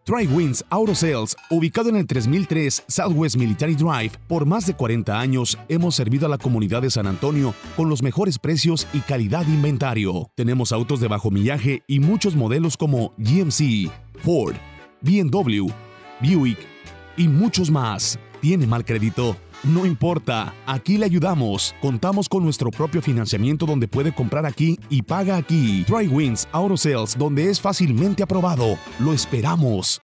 Tri-Winds Auto Sales, ubicado en el 3003 Southwest Military Drive, por más de 40 años hemos servido a la comunidad de San Antonio con los mejores precios y calidad de inventario. Tenemos autos de bajo millaje y muchos modelos como GMC, Ford, BMW, Buick y muchos más. ¿Tiene mal crédito? No importa, aquí le ayudamos. Contamos con nuestro propio financiamiento donde puede comprar aquí y paga aquí. Tri-Winds Auto Sales, donde es fácilmente aprobado. Lo esperamos.